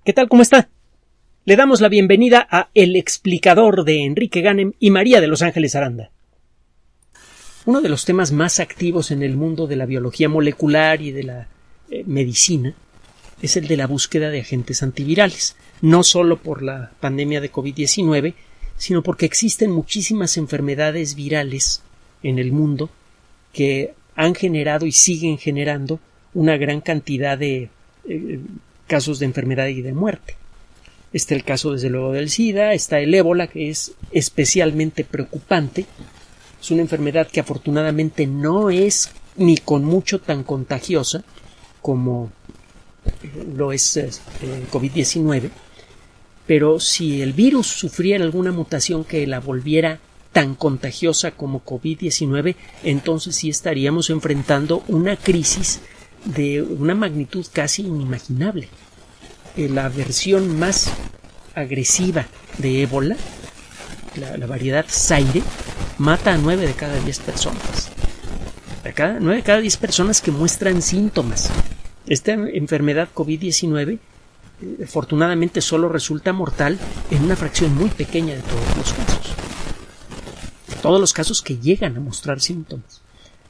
¿Qué tal? ¿Cómo está? Le damos la bienvenida a El Explicador de Enrique Ganem y María de Los Ángeles Aranda. Uno de los temas más activos en el mundo de la biología molecular y de la medicina es el de la búsqueda de agentes antivirales, no solo por la pandemia de COVID-19, sino porque existen muchísimas enfermedades virales en el mundo que han generado y siguen generando una gran cantidad de casos de enfermedad y de muerte. Está el caso desde luego del SIDA, está el ébola, que es especialmente preocupante. Es una enfermedad que afortunadamente no es ni con mucho tan contagiosa como lo es COVID-19, pero si el virus sufriera alguna mutación que la volviera tan contagiosa como COVID-19, entonces sí estaríamos enfrentando una crisis de una magnitud casi inimaginable. La versión más agresiva de ébola, la variedad Zaire, mata a 9 de cada 10 personas. 9 de cada 10 personas que muestran síntomas. Esta enfermedad COVID-19 afortunadamente solo resulta mortal en una fracción muy pequeña de todos los casos. Todos los casos que llegan a mostrar síntomas.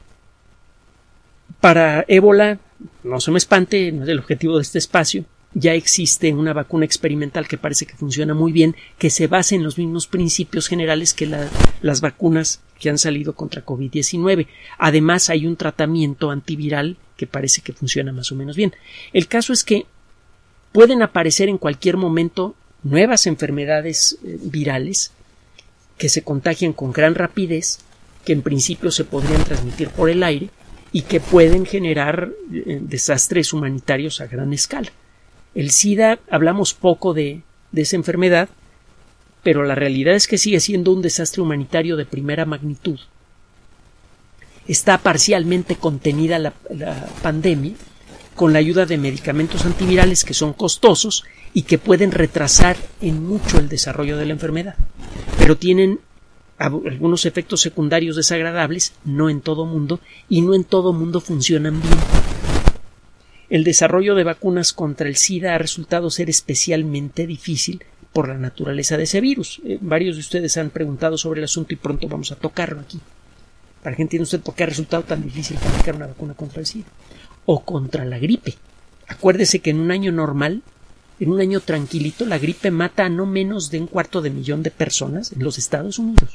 Para ébola, no se me espante, no es el objetivo de este espacio, ya existe una vacuna experimental que parece que funciona muy bien, que se basa en los mismos principios generales que las vacunas que han salido contra COVID-19. Además, hay un tratamiento antiviral que parece que funciona más o menos bien. El caso es que pueden aparecer en cualquier momento nuevas enfermedades virales que se contagian con gran rapidez, que en principio se podrían transmitir por el aire y que pueden generar desastres humanitarios a gran escala. El SIDA, hablamos poco de esa enfermedad, pero la realidad es que sigue siendo un desastre humanitario de primera magnitud. Está parcialmente contenida la pandemia con la ayuda de medicamentos antivirales que son costosos y que pueden retrasar en mucho el desarrollo de la enfermedad, pero tienen algunos efectos secundarios desagradables, no en todo mundo, y no en todo mundo funcionan bien. El desarrollo de vacunas contra el SIDA ha resultado ser especialmente difícil por la naturaleza de ese virus. Varios de ustedes han preguntado sobre el asunto y pronto vamos a tocarlo aquí, para que entienda usted por qué ha resultado tan difícil fabricar una vacuna contra el SIDA o contra la gripe. Acuérdese que en un año normal, en un año tranquilito, la gripe mata a no menos de 250,000 de personas en los Estados Unidos.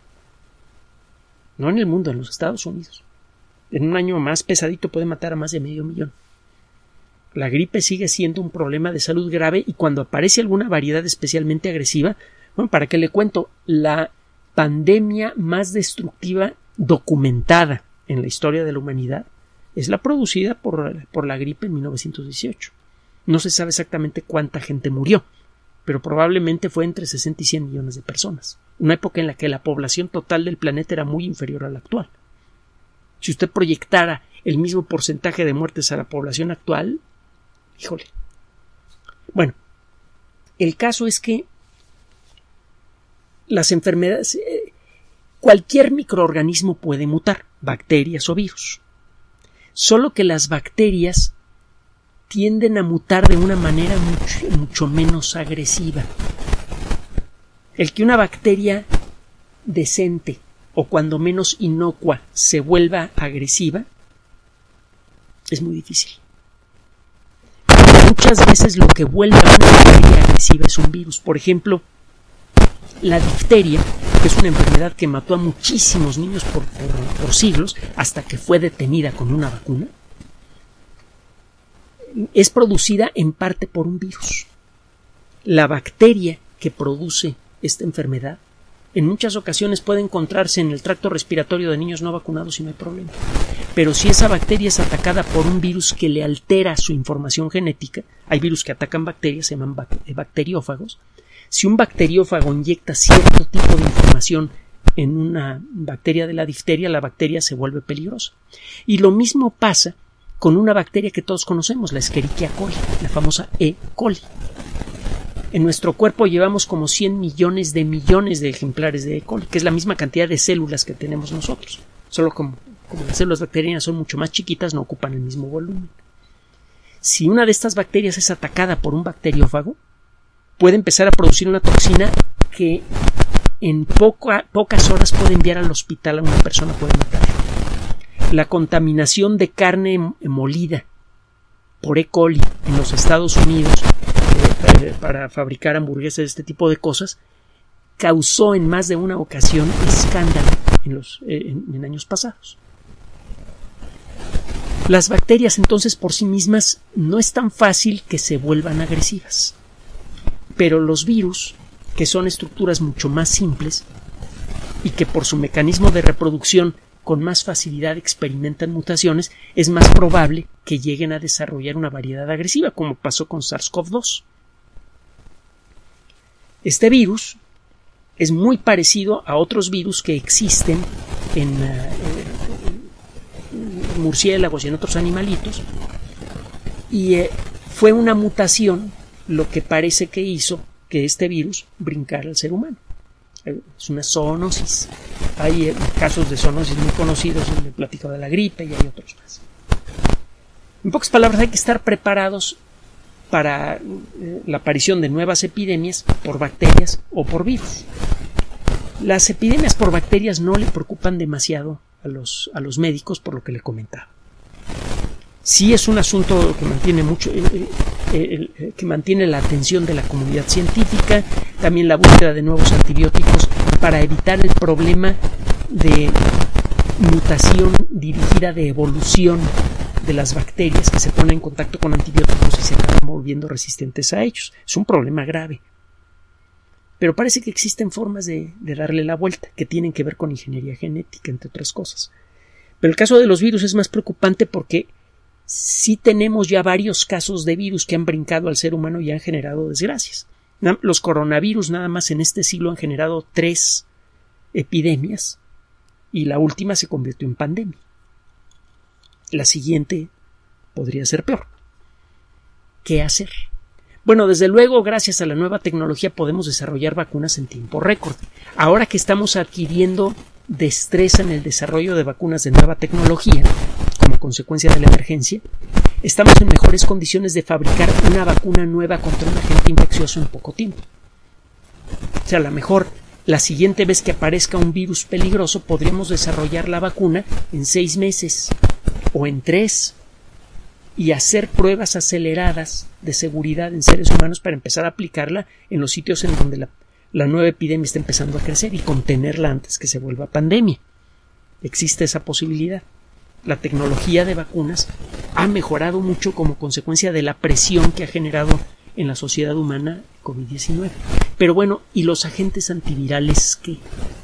No en el mundo, en los Estados Unidos. En un año más pesadito puede matar a más de 500,000. La gripe sigue siendo un problema de salud grave y cuando aparece alguna variedad especialmente agresiva, bueno, ¿para qué le cuento? La pandemia más destructiva documentada en la historia de la humanidad es la producida por la gripe en 1918. No se sabe exactamente cuánta gente murió, pero probablemente fue entre 60 y 100 millones de personas. Una época en la que la población total del planeta era muy inferior a la actual. Si usted proyectara el mismo porcentaje de muertes a la población actual, híjole. Bueno, el caso es que las enfermedades, cualquier microorganismo puede mutar, bacterias o virus. Solo que las bacterias tienden a mutar de una manera mucho menos agresiva. El que una bacteria decente o cuando menos inocua se vuelva agresiva es muy difícil. Muchas veces lo que vuelve a una bacteria agresiva es un virus. Por ejemplo, la difteria, que es una enfermedad que mató a muchísimos niños por siglos hasta que fue detenida con una vacuna, es producida en parte por un virus. La bacteria que produce esta enfermedad en muchas ocasiones puede encontrarse en el tracto respiratorio de niños no vacunados y no hay problema. Pero si esa bacteria es atacada por un virus que le altera su información genética, hay virus que atacan bacterias, se llaman bacteriófagos. Si un bacteriófago inyecta cierto tipo de información en una bacteria de la difteria, la bacteria se vuelve peligrosa. Y lo mismo pasa con una bacteria que todos conocemos, la Escherichia coli, la famosa E. coli. En nuestro cuerpo llevamos como 100 millones de ejemplares de E. coli, que es la misma cantidad de células que tenemos nosotros. Solo como las células bacterianas son mucho más chiquitas, no ocupan el mismo volumen. si una de estas bacterias es atacada por un bacteriófago, puede empezar a producir una toxina que en pocas horas puede enviar al hospital a una persona, puede matar. La contaminación de carne molida por E. coli en los Estados Unidos para fabricar hamburguesas, este tipo de cosas, causó en más de una ocasión escándalo en años pasados. Las bacterias entonces por sí mismas no es tan fácil que se vuelvan agresivas, pero los virus, que son estructuras mucho más simples y que por su mecanismo de reproducción con más facilidad experimentan mutaciones, es más probable que lleguen a desarrollar una variedad agresiva, como pasó con SARS-CoV-2. Este virus es muy parecido a otros virus que existen en murciélagos y en otros animalitos, y fue una mutación lo que parece que hizo que este virus brincara al ser humano. Es una zoonosis. Hay casos de zoonosis muy conocidos, le he platicado de la gripe y hay otros más. En pocas palabras, hay que estar preparados para la aparición de nuevas epidemias por bacterias o por virus. Las epidemias por bacterias no le preocupan demasiado a los médicos, por lo que le comentaba. Sí es un asunto que mantiene que mantiene la atención de la comunidad científica, también la búsqueda de nuevos antibióticos para evitar el problema de mutación dirigida de evolución de las bacterias que se ponen en contacto con antibióticos y se acaban volviendo resistentes a ellos. Es un problema grave. Pero parece que existen formas de darle la vuelta, que tienen que ver con ingeniería genética, entre otras cosas. Pero el caso de los virus es más preocupante porque sí tenemos ya varios casos de virus que han brincado al ser humano y han generado desgracias. Los coronavirus nada más en este siglo han generado 3 epidemias y la última se convirtió en pandemia. La siguiente podría ser peor. ¿Qué hacer? Bueno, desde luego, gracias a la nueva tecnología podemos desarrollar vacunas en tiempo récord. Ahora que estamos adquiriendo destreza en el desarrollo de vacunas de nueva tecnología, como consecuencia de la emergencia, estamos en mejores condiciones de fabricar una vacuna nueva contra un agente infeccioso en poco tiempo. O sea, a lo mejor la siguiente vez que aparezca un virus peligroso podríamos desarrollar la vacuna en 6 meses o en 3 y hacer pruebas aceleradas de seguridad en seres humanos para empezar a aplicarla en los sitios en donde la nueva epidemia está empezando a crecer y contenerla antes que se vuelva pandemia. Existe esa posibilidad. La tecnología de vacunas ha mejorado mucho como consecuencia de la presión que ha generado en la sociedad humana COVID-19. Pero bueno, ¿y los agentes antivirales qué?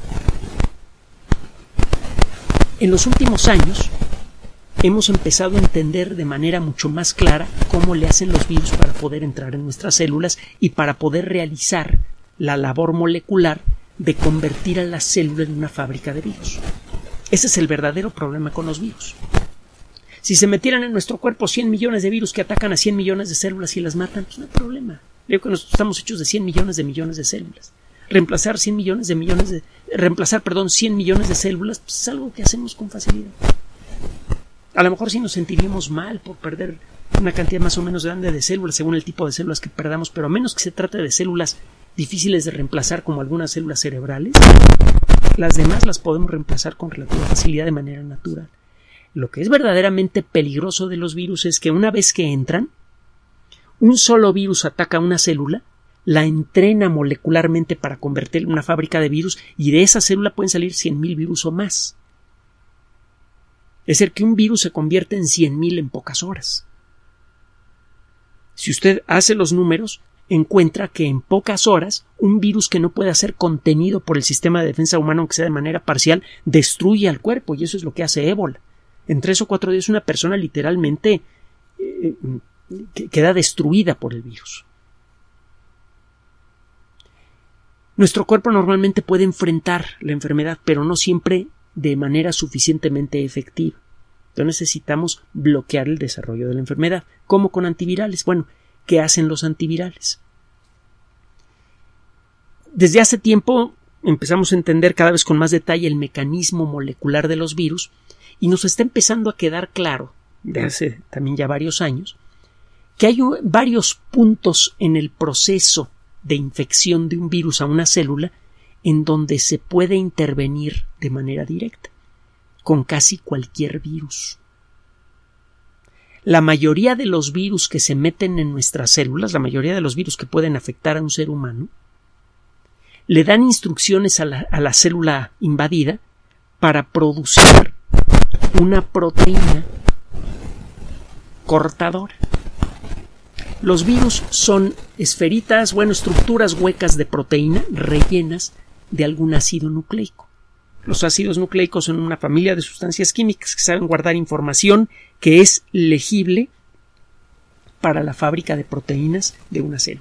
En los últimos años hemos empezado a entender de manera mucho más clara cómo le hacen los virus para poder entrar en nuestras células y para poder realizar la labor molecular de convertir a la célula en una fábrica de virus. Ese es el verdadero problema con los virus. Si se metieran en nuestro cuerpo 100 millones de virus que atacan a 100 millones de células y las matan, pues no hay problema. Digo que nosotros estamos hechos de 100 millones de células. Reemplazar 100 millones de células, pues es algo que hacemos con facilidad. A lo mejor sí nos sentiríamos mal por perder una cantidad más o menos grande de células según el tipo de células que perdamos, pero a menos que se trate de células difíciles de reemplazar como algunas células cerebrales, las demás las podemos reemplazar con relativa facilidad de manera natural. Lo que es verdaderamente peligroso de los virus es que una vez que entran, un solo virus ataca a una célula, la entrena molecularmente para convertirla en una fábrica de virus y de esa célula pueden salir 100.000 virus o más. Es decir, que un virus se convierte en 100.000 en pocas horas. Si usted hace los números, encuentra que en pocas horas un virus que no pueda ser contenido por el sistema de defensa humano, aunque sea de manera parcial, destruye al cuerpo, y eso es lo que hace ébola. En 3 o 4 días una persona literalmente queda destruida por el virus. Nuestro cuerpo normalmente puede enfrentar la enfermedad, pero no siempre de manera suficientemente efectiva. Entonces necesitamos bloquear el desarrollo de la enfermedad. ¿Cómo con antivirales? Bueno, ¿qué hacen los antivirales? Desde hace tiempo empezamos a entender cada vez con más detalle el mecanismo molecular de los virus y nos está empezando a quedar claro, de hace también ya varios años, que hay varios puntos en el proceso de infección de un virus a una célula en donde se puede intervenir de manera directa, con casi cualquier virus. La mayoría de los virus que se meten en nuestras células, la mayoría de los virus que pueden afectar a un ser humano, le dan instrucciones a la célula invadida para producir una proteína cortadora. Los virus son esferitas, estructuras huecas de proteína rellenas de algún ácido nucleico. Los ácidos nucleicos son una familia de sustancias químicas que saben guardar información que es legible para la fábrica de proteínas de una célula.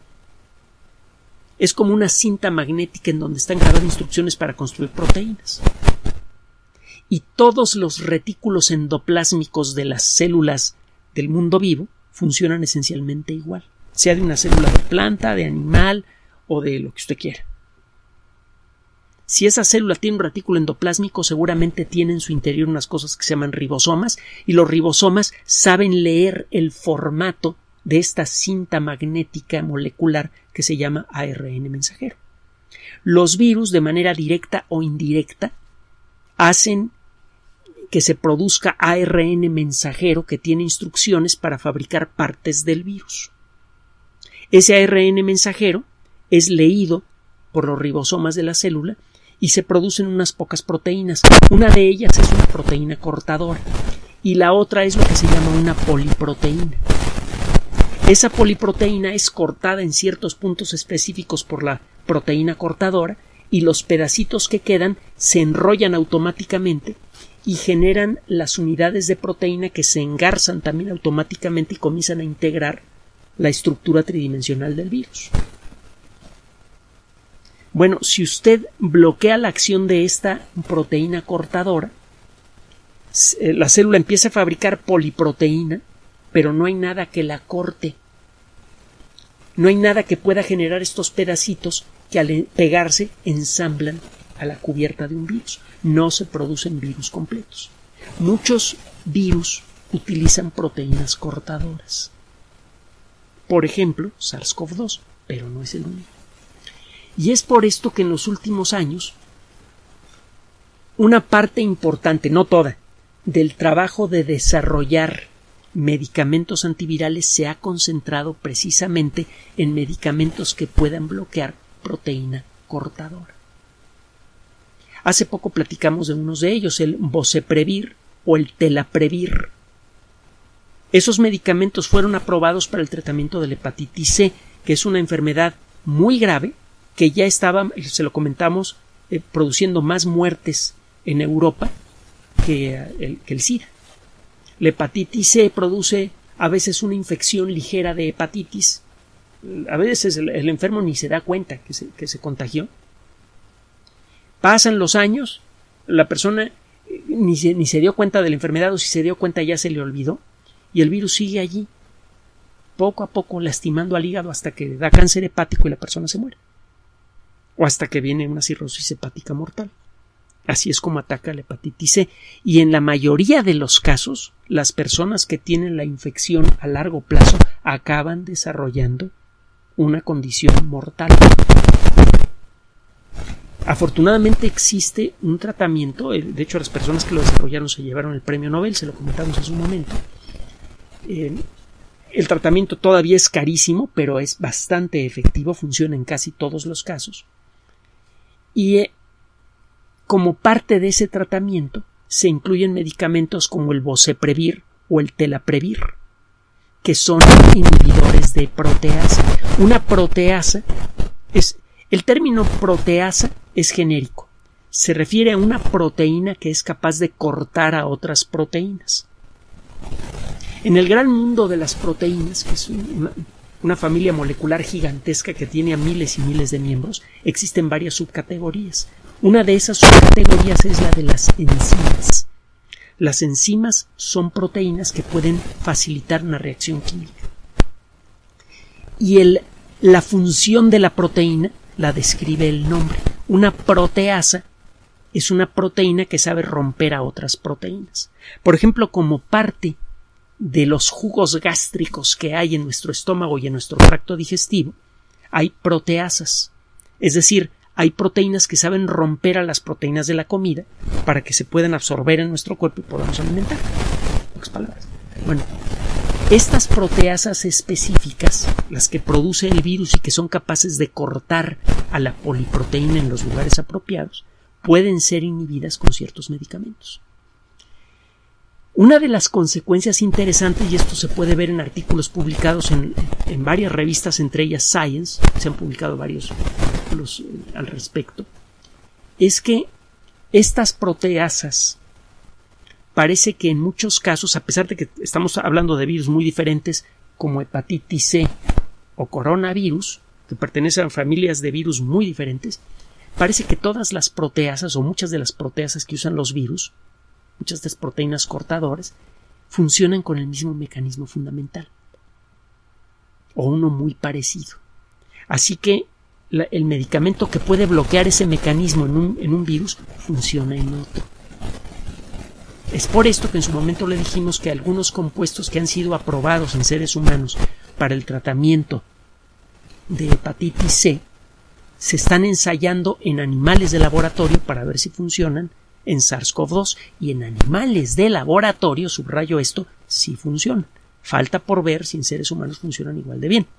Es como una cinta magnética en donde están grabadas instrucciones para construir proteínas. Y todos los retículos endoplásmicos de las células del mundo vivo funcionan esencialmente igual, sea de una célula de planta, de animal o de lo que usted quiera. Si esa célula tiene un retículo endoplásmico, seguramente tiene en su interior unas cosas que se llaman ribosomas, y los ribosomas saben leer el formato de esta cinta magnética molecular que se llama ARN mensajero. Los virus, de manera directa o indirecta, hacen que se produzca ARN mensajero que tiene instrucciones para fabricar partes del virus. Ese ARN mensajero es leído por los ribosomas de la célula y se producen unas pocas proteínas. Una de ellas es una proteína cortadora y la otra es lo que se llama una poliproteína. Esa poliproteína es cortada en ciertos puntos específicos por la proteína cortadora y los pedacitos que quedan se enrollan automáticamente y generan las unidades de proteína que se engarzan también automáticamente y comienzan a integrar la estructura tridimensional del virus. Bueno, si usted bloquea la acción de esta proteína cortadora, la célula empieza a fabricar poliproteína, pero no hay nada que la corte. No hay nada que pueda generar estos pedacitos que al pegarse ensamblan a la cubierta de un virus. No se producen virus completos. Muchos virus utilizan proteínas cortadoras. Por ejemplo, SARS-CoV-2, pero no es el único. Y es por esto que en los últimos años una parte importante, no toda, del trabajo de desarrollar medicamentos antivirales se ha concentrado precisamente en medicamentos que puedan bloquear proteína cortadora. Hace poco platicamos de unos de ellos, el Boceprevir o el Telaprevir. Esos medicamentos fueron aprobados para el tratamiento de la hepatitis C, que es una enfermedad muy grave que ya estaba, se lo comentamos, produciendo más muertes en Europa que el SIDA. La hepatitis C produce a veces una infección ligera de hepatitis. A veces el enfermo ni se da cuenta que se contagió. Pasan los años, la persona ni se dio cuenta de la enfermedad, o si se dio cuenta ya se le olvidó, y el virus sigue allí, poco a poco lastimando al hígado hasta que da cáncer hepático y la persona se muere. O hasta que viene una cirrosis hepática mortal. Así es como ataca la hepatitis C. Y en la mayoría de los casos, las personas que tienen la infección a largo plazo acaban desarrollando una condición mortal. Afortunadamente existe un tratamiento, de hecho las personas que lo desarrollaron se llevaron el premio Nobel, se lo comentamos en su momento. El tratamiento todavía es carísimo, pero es bastante efectivo, funciona en casi todos los casos. Y como parte de ese tratamiento se incluyen medicamentos como el Boceprevir o el Telaprevir, que son inhibidores de proteasa. Una proteasa el término proteasa es genérico. Se refiere a una proteína que es capaz de cortar a otras proteínas. En el gran mundo de las proteínas, que es una familia molecular gigantesca que tiene a miles y miles de miembros, existen varias subcategorías. Una de esas subcategorías es la de las enzimas. Las enzimas son proteínas que pueden facilitar una reacción química. Y la función de la proteína la describe el nombre. Una proteasa es una proteína que sabe romper a otras proteínas. Por ejemplo, como parte de los jugos gástricos que hay en nuestro estómago y en nuestro tracto digestivo, hay proteasas. Es decir, hay proteínas que saben romper a las proteínas de la comida para que se puedan absorber en nuestro cuerpo y podamos alimentar. En pocas palabras. Bueno, estas proteasas específicas, las que produce el virus y que son capaces de cortar a la poliproteína en los lugares apropiados, pueden ser inhibidas con ciertos medicamentos. Una de las consecuencias interesantes, y esto se puede ver en artículos publicados en varias revistas, entre ellas Science, se han publicado varios al respecto, es que estas proteasas parece que en muchos casos, a pesar de que estamos hablando de virus muy diferentes como hepatitis C o coronavirus, que pertenecen a familias de virus muy diferentes, parece que todas las proteasas o muchas de las proteasas que usan los virus, muchas de las proteínas cortadoras, funcionan con el mismo mecanismo fundamental o uno muy parecido. Así que el medicamento que puede bloquear ese mecanismo en un virus funciona en otro. Es por esto que en su momento le dijimos que algunos compuestos que han sido aprobados en seres humanos para el tratamiento de hepatitis C se están ensayando en animales de laboratorio para ver si funcionan en SARS-CoV-2, y en animales de laboratorio, subrayo esto, sí funcionan. Falta por ver si en seres humanos funcionan igual de bien.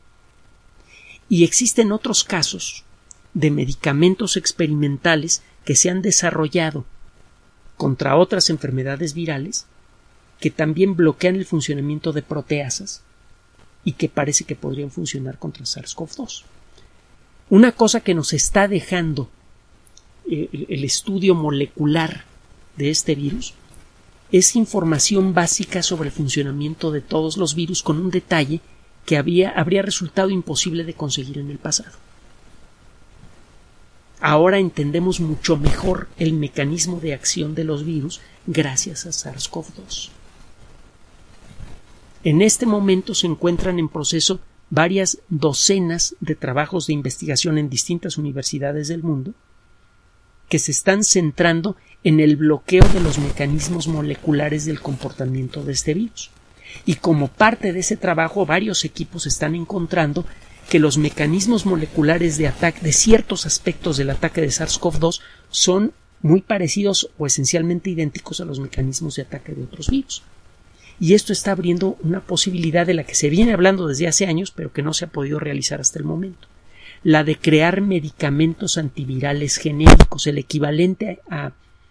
Y existen otros casos de medicamentos experimentales que se han desarrollado contra otras enfermedades virales que también bloquean el funcionamiento de proteasas y que parece que podrían funcionar contra SARS-CoV-2. Una cosa que nos está dejando el estudio molecular de este virus es información básica sobre el funcionamiento de todos los virus, con un detalle que habría resultado imposible de conseguir en el pasado. Ahora entendemos mucho mejor el mecanismo de acción de los virus gracias a SARS-CoV-2. En este momento se encuentran en proceso varias docenas de trabajos de investigación en distintas universidades del mundo que se están centrando en el bloqueo de los mecanismos moleculares del comportamiento de este virus. Y como parte de ese trabajo, varios equipos están encontrando que los mecanismos moleculares de ataque de ciertos aspectos del ataque de SARS-CoV-2 son muy parecidos o esencialmente idénticos a los mecanismos de ataque de otros virus. Y esto está abriendo una posibilidad de la que se viene hablando desde hace años, pero que no se ha podido realizar hasta el momento: la de crear medicamentos antivirales genéricos, el equivalente a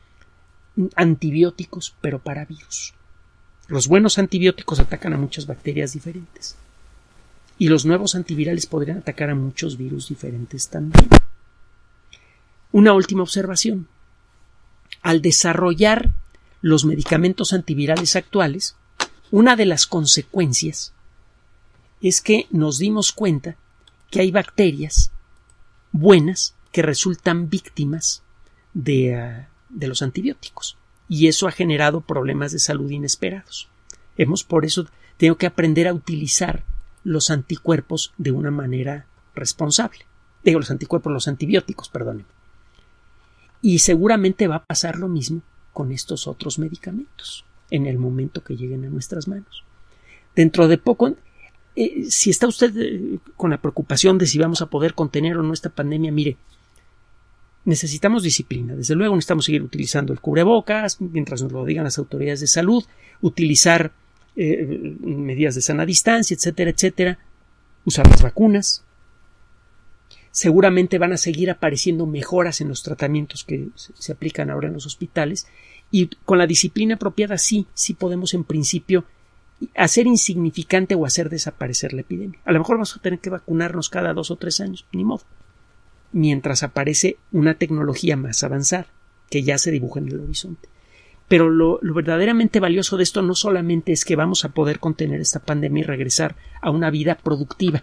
antibióticos, pero para virus. Los buenos antibióticos atacan a muchas bacterias diferentes, y los nuevos antivirales podrían atacar a muchos virus diferentes también. Una última observación: al desarrollar los medicamentos antivirales actuales, una de las consecuencias es que nos dimos cuenta que hay bacterias buenas que resultan víctimas de los antibióticos, y eso ha generado problemas de salud inesperados. Por eso tengo que aprender a utilizar los anticuerpos de una manera responsable. Los antibióticos, perdónenme. Y seguramente va a pasar lo mismo con estos otros medicamentos en el momento que lleguen a nuestras manos. Dentro de poco, si está usted con la preocupación de si vamos a poder contener o no esta pandemia, mire, necesitamos disciplina. Desde luego necesitamos seguir utilizando el cubrebocas mientras nos lo digan las autoridades de salud, utilizar medidas de sana distancia, etcétera, etcétera, usar las vacunas. Seguramente van a seguir apareciendo mejoras en los tratamientos que se aplican ahora en los hospitales, y con la disciplina apropiada sí podemos en principio hacer insignificante o hacer desaparecer la epidemia. A lo mejor vamos a tener que vacunarnos cada 2 o 3 años, ni modo, mientras aparece una tecnología más avanzada que ya se dibuja en el horizonte. Pero lo verdaderamente valioso de esto no solamente es que vamos a poder contener esta pandemia y regresar a una vida productiva,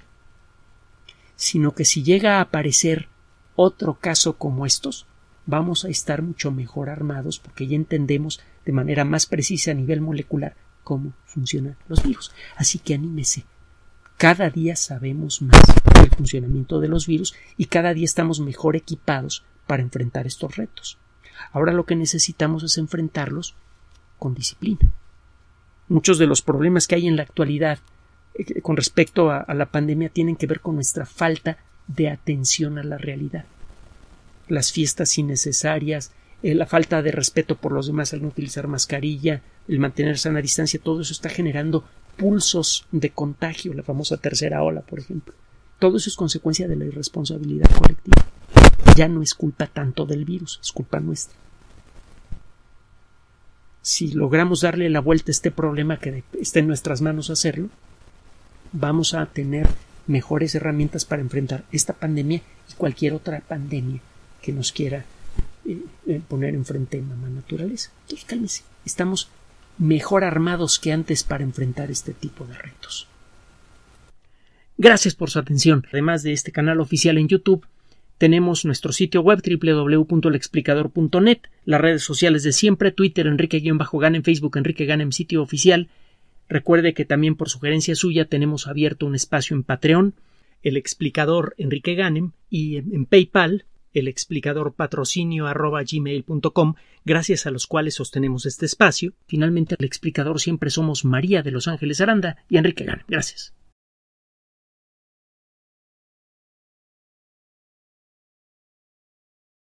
sino que si llega a aparecer otro caso como estos, vamos a estar mucho mejor armados, porque ya entendemos de manera más precisa a nivel molecular cómo funcionan los virus. Así que anímese. Cada día sabemos más del funcionamiento de los virus y cada día estamos mejor equipados para enfrentar estos retos. Ahora lo que necesitamos es enfrentarlos con disciplina. Muchos de los problemas que hay en la actualidad con respecto a la pandemia tienen que ver con nuestra falta de atención a la realidad. Las fiestas innecesarias, la falta de respeto por los demás al no utilizar mascarilla, el mantener sana distancia, todo eso está generando pulsos de contagio, la famosa tercera ola, por ejemplo. Todo eso es consecuencia de la irresponsabilidad colectiva. Ya no es culpa tanto del virus, es culpa nuestra. Si logramos darle la vuelta a este problema, que está en nuestras manos hacerlo, vamos a tener mejores herramientas para enfrentar esta pandemia y cualquier otra pandemia que nos quiera poner enfrente de mamá naturaleza. Entonces, cálmese. Estamos mejor armados que antes para enfrentar este tipo de retos. Gracias por su atención. Además de este canal oficial en YouTube, tenemos nuestro sitio web www.lexplicador.net, las redes sociales de siempre, Twitter Enrique-Ganem, Facebook Enrique Ganem, sitio oficial. Recuerde que también por sugerencia suya tenemos abierto un espacio en Patreon, el explicador Enrique Ganem, y en PayPal, el explicador patrocinio@gmail.com, gracias a los cuales sostenemos este espacio. Finalmente, el explicador siempre somos María de Los Ángeles Aranda y Enrique Ganem. Gracias.